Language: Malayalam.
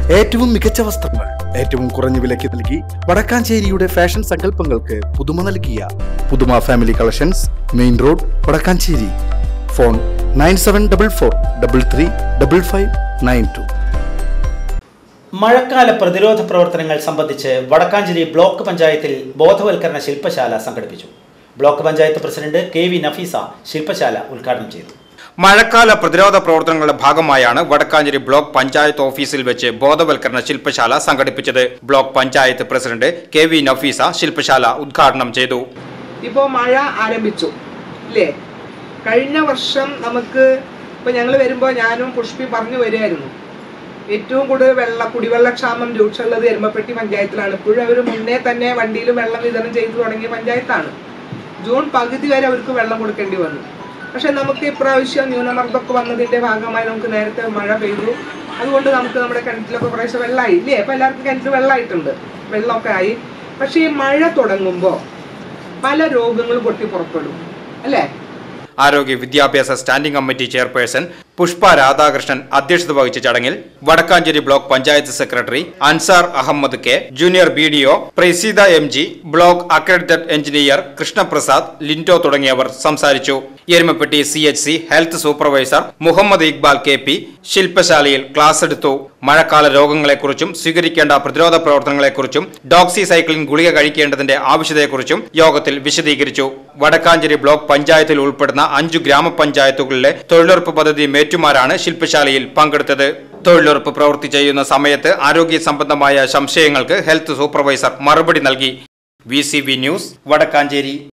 ഏറ്റവും മികച്ച വസ്ത്രങ്ങൾ ഏറ്റവും കുറഞ്ഞ വിലയ്ക്ക് നൽകി വടക്കാഞ്ചേരിയുടെ ഫാഷൻ സങ്കല്പങ്ങൾക്ക് പുതുമ നൽകിയ Puthuma family collections, main road, Vadakkanchery. Phone 9744335592. മഴക്കാല പ്രതിരോധ പ്രവർത്തനങ്ങൾ സംബന്ധിച്ച് വടക്കാഞ്ചേരി ബ്ലോക്ക് പഞ്ചായത്തിൽ ബോധവൽക്കരണ ശില്പശാല സംഘടിപ്പിച്ചു. Block panchayat president KV Nafeesa ശില്പശാല ഉദ്ഘാടനം ചെയ്തു. മഴക്കാല പ്രതിരോധ പ്രവർത്തനങ്ങളുടെ ഭാഗമായാണ് വടക്കാഞ്ചേരി ബ്ലോക്ക് പഞ്ചായത്ത് ഓഫീസിൽ വെച്ച് ബോധവൽക്കരണ ശില്പശാല സംഘടിപ്പിച്ചത്. Block panchayat president KV Nafeesa ശില്പശാല ഉദ്ഘാടനം ചെയ്തു. ഇപ്പോൾ മഴ ആരംഭിച്ചു അല്ലേ? കഴിഞ്ഞ വർഷം നമുക്ക് ഞങ്ങൾ വരുമ്പോൾ ഞാനും പുഷ്പി പറഞ്ഞു വരികയായിരുന്നു, ഏറ്റവും കൂടുതൽ കുടിവെള്ളക്ഷാമം രൂക്ഷമുള്ളത് എരുമപ്പെട്ടി പഞ്ചായത്തിലാണ്. ഇപ്പോഴും അവർ മുന്നേ തന്നെ വണ്ടിയിൽ വെള്ളം വിതരണം ചെയ്തു തുടങ്ങിയ പഞ്ചായത്താണ്. ജൂൺ പകുതി വരെ അവർക്ക് വെള്ളം കൊടുക്കേണ്ടി വന്നു. പക്ഷെ നമുക്ക് ഇപ്രാവശ്യം ന്യൂനമർദ്ദമൊക്കെ വന്നതിന്റെ ഭാഗമായി നമുക്ക് നേരത്തെ മഴ പെയ്തു. അതുകൊണ്ട് നമുക്ക് നമ്മുടെ കിണറ്റിലൊക്കെ കുറേശ്ശെ വെള്ളമായി ഇല്ലേ? അപ്പൊ എല്ലാവർക്കും കിണറ്റിൽ വെള്ളമായിട്ടുണ്ട്, വെള്ളമൊക്കെ ആയി. പക്ഷെ ഈ മഴ തുടങ്ങുമ്പോൾ പല രോഗങ്ങളും പൊട്ടി പുറപ്പെടും അല്ലേ? ആരോഗ്യ വിദ്യാഭ്യാസ standing committee chairperson Pushpa Radhakrishnan അധ്യക്ഷത വഹിച്ച ചടങ്ങിൽ Vadakkanchery block panchayat secretary Ansar Ahammed K, junior BDO Praseetha MG, block accredited engineer Krishnaprasad, Linto തുടങ്ങിയവർ സംസാരിച്ചു. Erumapetty CHC health supervisor Muhammad Iqbal KP ശില്പശാലയിൽ ക്ലാസ് എടുത്തു. മഴക്കാല രോഗങ്ങളെക്കുറിച്ചും സ്വീകരിക്കേണ്ട പ്രതിരോധ പ്രവർത്തനങ്ങളെക്കുറിച്ചും ഡോക്സിസൈക്ലിൻ ഗുളിക കഴിക്കേണ്ടതിന്റെ ആവശ്യതയെക്കുറിച്ചും യോഗത്തിൽ വിശദീകരിച്ചു. വടക്കാഞ്ചേരി ബ്ലോക്ക് പഞ്ചായത്തിൽ ഉൾപ്പെടുന്ന 5 ഗ്രാമപഞ്ചായത്തുകളിലെ തൊഴിലുറപ്പ് പദ്ധതി മേറ്റുമാരാണ് ശില്പശാലയിൽ പങ്കെടുത്തത്. തൊഴിലുറപ്പ് പ്രവൃത്തി ചെയ്യുന്ന സമയത്ത് ആരോഗ്യ സംബന്ധമായ സംശയങ്ങൾക്ക് ഹെൽത്ത് സൂപ്പർവൈസർ മറുപടി നൽകി. VCV news, Vadakkanchery.